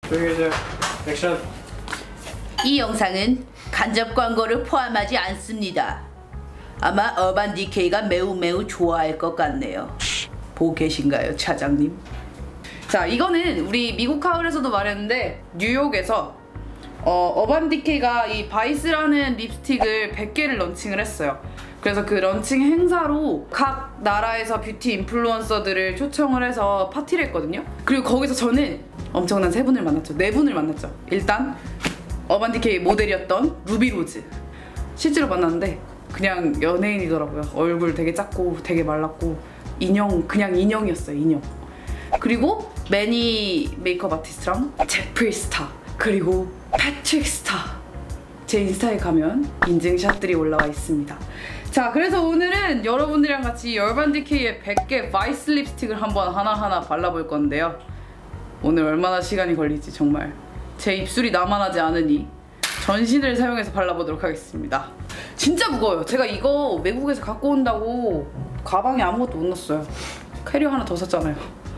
조용히 해주세요. 액션. 이 영상은 간접 광고를 포함하지 않습니다. 아마 어반디케이가 매우 좋아할 것 같네요. 보고 계신가요, 차장님? 자, 이거는 우리 미국 하울에서도 말했는데 뉴욕에서 어반디케이가 이 바이스라는 립스틱을 100개를 런칭을 했어요. 그래서 그 런칭 행사로 각 나라에서 뷰티 인플루언서들을 초청을 해서 파티를 했거든요. 그리고 거기서 저는 엄청난 3분을 만났죠. 4분을 만났죠. 일단 어반디케이 모델이었던 루비로즈 실제로 만났는데 그냥 연예인이더라고요. 얼굴 되게 작고 되게 말랐고 인형, 그냥 인형이었어요. 인형. 그리고 매니 메이크업 아티스트랑 제프리 스타, 그리고 패트릭 스타. 제 인스타에 가면 인증샷들이 올라와 있습니다. 자, 그래서 오늘은 여러분들이랑 같이 어반디케이의 100개 바이스 립스틱을 한번 하나하나 발라볼 건데요. 오늘 얼마나 시간이 걸릴지 정말 제 입술이 나만하지 않으니 전신을 사용해서 발라보도록 하겠습니다. 진짜 무거워요. 제가 이거 외국에서 갖고 온다고 가방에 아무것도 못 넣었어요. 캐리어 하나 더 샀잖아요.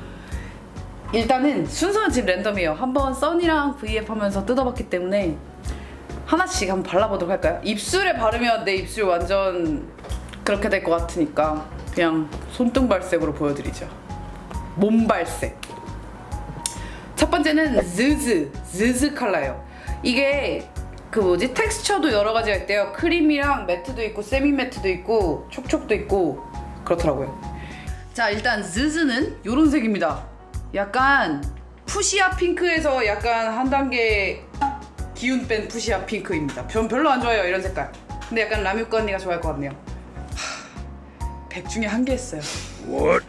일단은 순서는 지금 랜덤이에요. 한번 써니랑 V앱 하면서 뜯어봤기 때문에 하나씩 한번 발라보도록 할까요? 입술에 바르면 내 입술 완전 그렇게 될 것 같으니까 그냥 손등발색으로 보여드리죠. 몸발색. 첫 번째는 즈즈 컬러예요. 이게 그 뭐지? 텍스처도 여러 가지가 있대요. 크림이랑 매트도 있고 세미 매트도 있고 촉촉도 있고 그렇더라고요. 자, 일단 즈즈는 요런 색입니다. 약간 푸시아 핑크에서 약간 한 단계 기운 뺀 푸시아 핑크입니다. 전 별로 안 좋아해요, 이런 색깔. 근데 약간 라뮤꺼 언니가 좋아할 것 같네요. 100 중에 1개 했어요. What?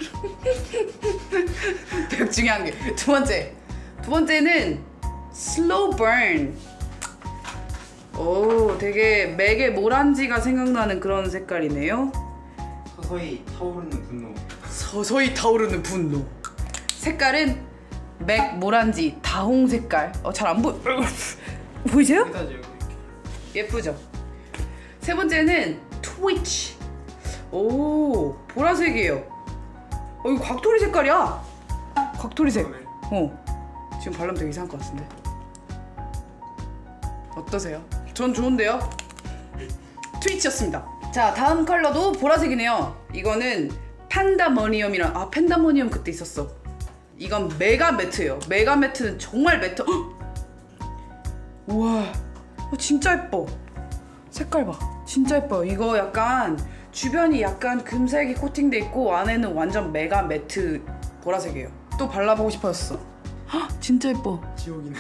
100 중에 1개. 두 번째는 슬로우 번. 오, 되게 맥의 모란지가 생각나는 그런 색깔이네요. 서서히 타오르는 분노. 서서히 타오르는 분노. 색깔은 맥 모란지 다홍 색깔. 잘 안 보여. 보이세요? 예쁘죠? 세 번째는 트위치. 오, 보라색이에요. 이거 곽토리 색깔이야. 곽토리색. 지금 바르면 되게 이상할 것 같은데. 어떠세요? 전 좋은데요? 트위치였습니다. 자, 다음 컬러도 보라색이네요. 이거는 판다머니엄이랑, 펜다머니엄 그때 있었어. 이건 메가 매트예요. 메가 매트는 정말 매트. 우와, 진짜 예뻐. 색깔 봐. 진짜 예뻐요. 이거 약간 주변이 약간 금색이 코팅돼 있고 안에는 완전 메가 매트 보라색이에요. 또 발라보고 싶어졌어. 진짜 예뻐. 지옥이네.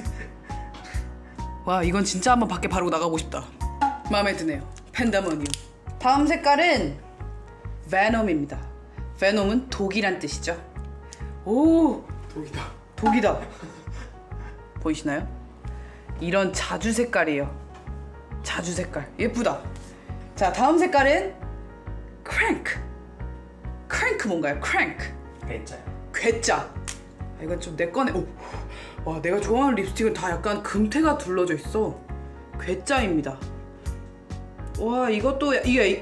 와, 이건 진짜 한번 밖에 바르고 나가고 싶다. 마음에 드네요. 펜다머니움. 다음 색깔은 베놈입니다. 베놈은 독이란 뜻이죠. 오, 독이다. 보이시나요? 이런 자주 색깔이에요. 자주 색깔. 예쁘다. 자, 다음 색깔은 크랭크 뭔가요? 크랭크. 괴짜요. 괴짜. 이건 좀 내 거네. 와, 내가 좋아하는 립스틱은 다 약간 금태가 둘러져 있어. 괴짜입니다. 와, 이것도 이게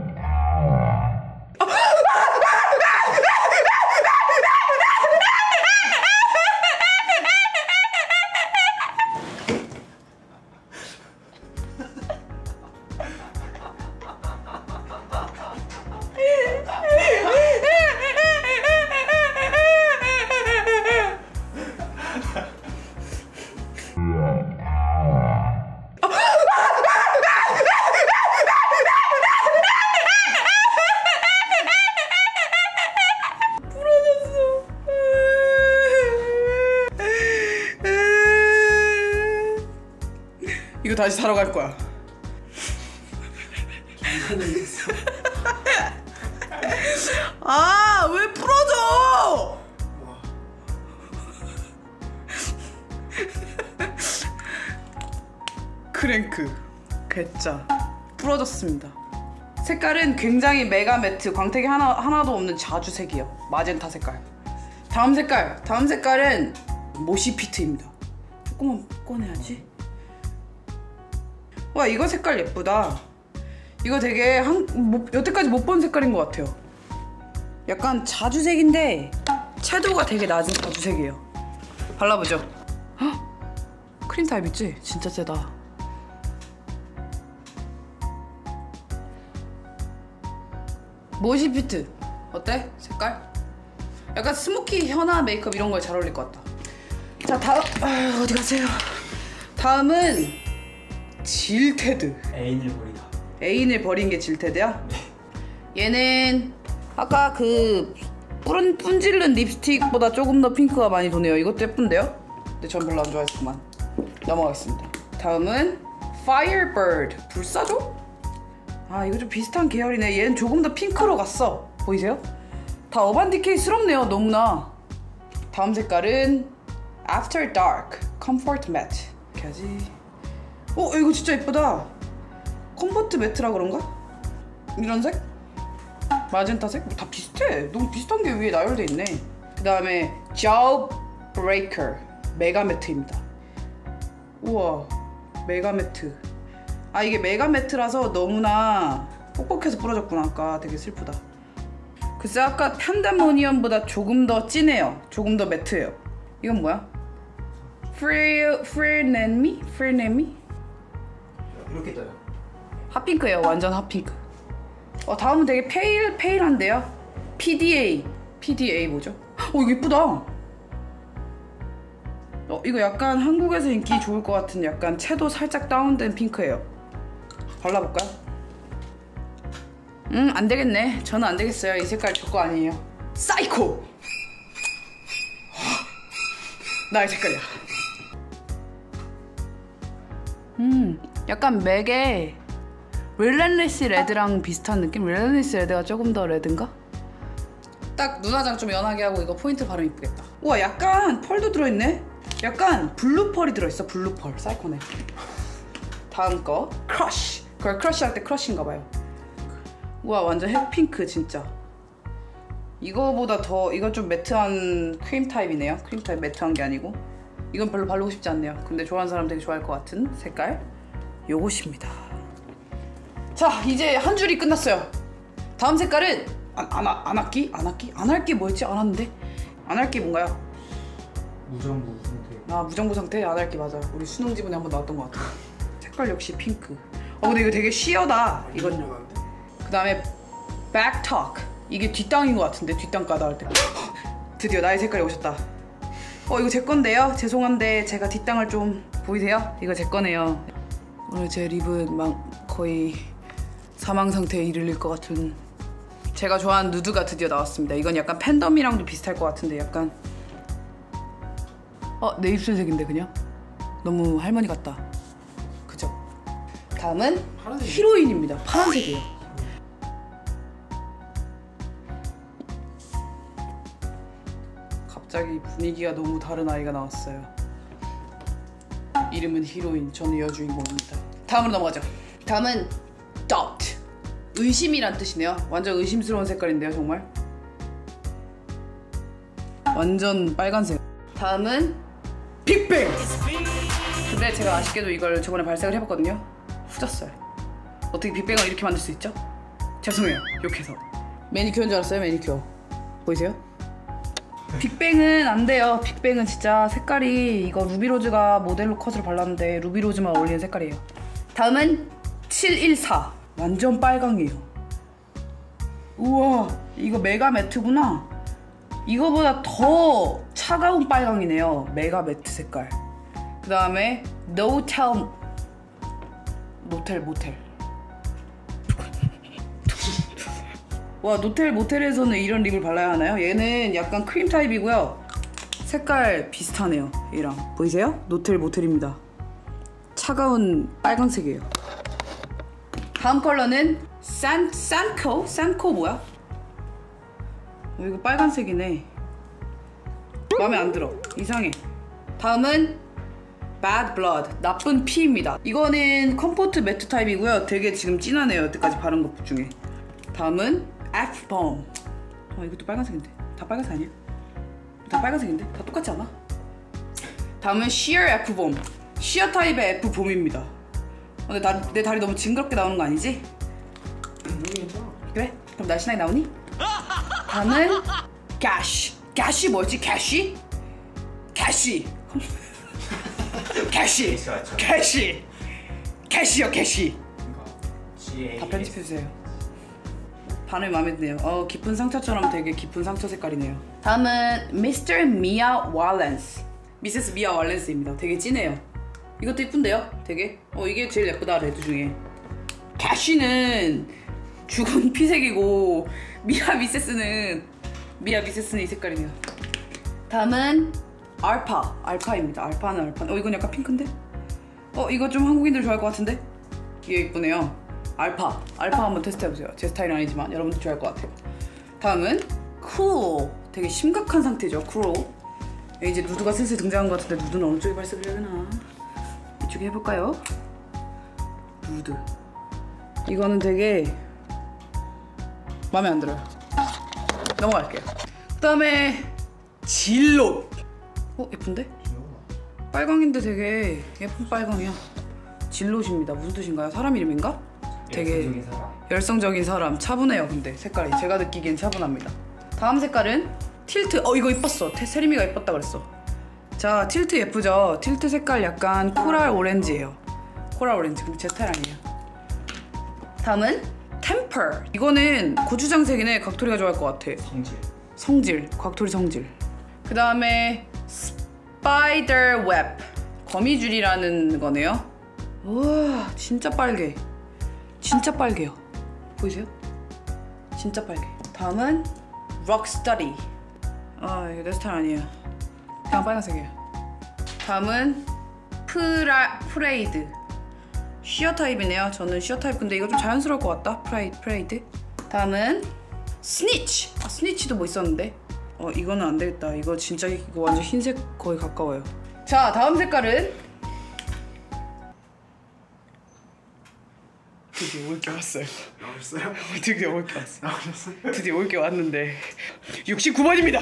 이거 다시 사러 갈 거야. 왜 풀어져? 크랭크 괴짜 풀어졌습니다. 색깔은 굉장히 메가 매트, 광택이 하나도 없는 자주색이에요. 마젠타 색깔. 다음 색깔은 모시피트입니다. 조금만 꺼내야지. 와, 이거 색깔 예쁘다. 이거 되게 여태까지 못 본 색깔인 것 같아요. 약간 자주색인데 채도가 되게 낮은 자주색이에요. 발라보죠. 크림 타입 있지? 진짜 세다. 모시 피트 어때? 색깔? 약간 스모키 현아 메이크업 이런 거에 잘 어울릴 것 같다. 자 다음 어디 가세요? 다음은 질테드. 애인을 버리다. 애인을 버린 게 질테드야? 얘는 아까 그 뿜질른 립스틱보다 조금 더 핑크가 많이 도네요. 이것도 예쁜데요? 근데 전 별로 안 좋아했구만. 넘어가겠습니다. 다음은 Firebird. 불사조? 아 이거 좀 비슷한 계열이네. 얘는 조금 더 핑크로 갔어. 보이세요? 다 어반디케이스럽네요. 너무나. 다음 색깔은 After Dark Comfort Matte. 이렇게 하지. 이거 진짜 예쁘다. 컴포트 매트라 그런가? 이런 색? 마젠타색? 다 비슷해. 너무 비슷한 게 위에 나열돼 있네. 그 다음에 Jawbreaker 메가 매트입니다. 우와 메가 매트. 아 이게 메가 매트라서 너무나 뻑뻑해서 부러졌구나. 아까 되게 슬프다. 글쎄 아까 판다모니엄보다 조금 더 진해요. 조금 더 매트해요. 이건 뭐야? Frenemy? Frenemy? 이렇게 떠요. 핫핑크예요. 완전 핫핑크. 다음은 되게 페일한데요. PDA 뭐죠? 이거 예쁘다. 이거 약간 한국에서 인기 좋을 것 같은 약간 채도 살짝 다운된 핑크예요. 발라볼까요? 안 되겠네. 저는 안 되겠어요. 이 색깔 저 거 아니에요. 사이코! 나의 색깔이야. 약간 맥의 릴렌리스 레드랑 비슷한 느낌? 릴렌리스 레드가 조금 더 레드인가? 딱 눈화장 좀 연하게 하고 이거 포인트 바르면 이쁘겠다. 우와 약간 펄도 들어있네? 약간 블루 펄이 들어있어. 블루 펄. 사이코네. 다음 거 크러쉬. 그걸 크러쉬 할 때 크러쉬인가봐요. 우와 완전 핫핑크 진짜. 이거보다 더 이건 좀 매트한 크림 타입이네요. 크림 타입 매트한 게 아니고. 이건 별로 바르고 싶지 않네요. 근데 좋아하는 사람 되게 좋아할 것 같은 색깔. 요것입니다. 자 이제 한 줄이 끝났어요. 다음 색깔은 안할기? 안할기 뭐였지? 안 왔는데? 안할기 뭔가요? 무정부 상태. 아 무정부 상태? 안할기 맞아. 우리 수능 지문에 한번 나왔던 것 같아. 색깔 역시 핑크. 근데 이거 되게 쉬어다. 이건. 그 다음에 back talk. 이게 뒷땅인 것 같은데 뒷땅 까다 할 때. 드디어 나의 색깔이 오셨다. 이거 제 건데요. 죄송한데 제가 뒷땅을 좀 보이세요? 이거 제 거네요. 오늘 제 립은 거의 사망 상태에 이르릴 것 같은. 제가 좋아하는 누드가 드디어 나왔습니다. 이건 약간 팬덤이랑도 비슷할 것 같은데 약간 내 입술색인데 그냥? 너무 할머니 같다. 그죠? 다음은 파란색. 히로인입니다. 파란색이에요. 갑자기 분위기가 너무 다른 아이가 나왔어요. 이름은 히로인. 저는 여주인공입니다. 다음으로 넘어가죠. 다음은 doubt. 의심이란 뜻이네요. 완전 의심스러운 색깔인데요 정말. 완전 빨간색. 다음은 빅뱅. 근데 제가 아쉽게도 이걸 저번에 발색을 해봤거든요. 후졌어요. 어떻게 빅뱅을 이렇게 만들 수 있죠? 죄송해요 욕해서. 매니큐어인 줄 알았어요. 매니큐어 보이세요? 빅뱅은 안 돼요. 빅뱅은 진짜 색깔이 이거 루비로즈가 모델로 컷으로 발랐는데 루비로즈만 어울리는 색깔이에요. 다음은 714. 완전 빨강이에요. 우와 이거 메가 매트구나. 이거보다 더 차가운 빨강이네요. 메가 매트 색깔. 그 다음에 노텔 모텔. 와 노텔 모텔에서는 이런 립을 발라야 하나요? 얘는 약간 크림 타입이고요. 색깔 비슷하네요. 얘랑 보이세요? 노텔 모텔입니다. 차가운 빨강색이에요. 다음 컬러는 산코 뭐야? 이거 빨간색이네. 마음에 안 들어. 이상해. 다음은 Bad Blood 나쁜 피입니다. 이거는 컴포트 매트 타입이고요. 되게 지금 진하네요. 여태까지 바른 것 중에. 다음은 F-Bomb. 이것도 빨간색인데. 다 빨간색 아니야? 다 빨간색인데? 다 똑같지 않아? 다음은 Sheer F-Bomb. 시어 타입의 F-Bomb입니다. 근데 내 다리 너무 징그럽게 나오는 거 아니지? 그래? 그럼 날씬하게 나오니? 다음은 Gash. Gash 뭐였지? Gashi? 캐시. 맞죠? 캐시. 캐시요 캐시. 그러니까 G 다 편집해주세요. 반응이 마음에 드네요. 깊은 상처처럼 되게 깊은 상처 색깔이네요. 다음은 Mr. 미아 왈렌스. 미세스 미아 왈렌스입니다. 되게 진해요. 이것도 예쁜데요? 되게? 이게 제일 예쁘다 레드 중에. 캐시는 죽은 피색이고 미아 미세스는 이 색깔이네요. 다음은 알파입니다. 알파는 이건 약간 핑크인데? 이거 좀 한국인들 좋아할 것 같은데? 이게 예쁘네요. 알파 한번 테스트해보세요. 제 스타일은 아니지만 여러분들 좋아할 것 같아요. 다음은 쿨. 되게 심각한 상태죠. 쿨. 이제 누드가 슬슬 등장한 것 같은데 누드는 어느 쪽에 발색을 해야 되나? 이쪽에 해볼까요? 누드. 이거는 되게 마음에 안 들어요. 넘어갈게요. 그 다음에 질롯. 예쁜데? 빨강인데 되게 예쁜 빨강이야. 질롯입니다. 무슨 뜻인가요? 사람 이름인가? 되게 열성적인 사람. 차분해요. 근데 색깔이 제가 느끼기엔 차분합니다. 다음 색깔은 틸트. 이거 예뻤어. 세림이가 예뻤다 그랬어. 자, 틸트 예쁘죠? 틸트 색깔 약간 코랄 오렌지예요. 코랄 오렌지. 근데 제 스타일 아니에요. 다음은 템퍼. 이거는 고추장색이네. 각토리가 좋아할 것 같아. 성질. 각토리 성질. 그 다음에 스파이더 웹. 거미줄이라는 거네요. 우와, 진짜 빨개. 진짜 빨개요. 보이세요? 진짜 빨개. 다음은 록스터디. 이거 내 스타일 아니에요. 그냥 빨간색이에요. 다음은 프레이드. 쉬어 타입이네요. 저는 쉬어 타입. 근데 이거 좀 자연스러울 것 같다. 프레이드. 다음은 스니치. 스니치도 뭐 있었는데. 이거는 안 되겠다. 이거 진짜 이거 완전 흰색 거의 가까워요. 자, 다음 색깔은 드디어 올 게 왔어요. 나오셨어요? 드디어 올 게 왔어요. 나오셨어요? 드디어 올 게 왔는데 69번입니다.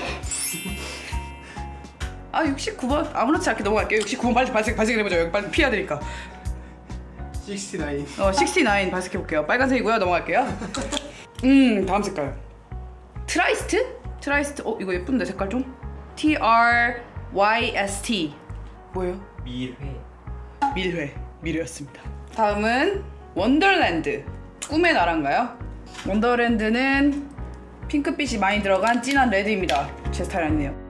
69번 아무렇지 않게 넘어갈게요. 69번 빨리 발색을 해보죠. 여기 빨리 피해야 되니까. 69. 69 발색해볼게요. 빨간색이고요. 넘어갈게요. 다음 색깔 트라이스트? 이거 예쁜데 색깔 좀? TRYST 뭐예요? 밀회였습니다. 다음은 원더랜드. 꿈의 나라인가요? 원더랜드는 핑크빛이 많이 들어간 진한 레드입니다. 제 스타일 아니네요.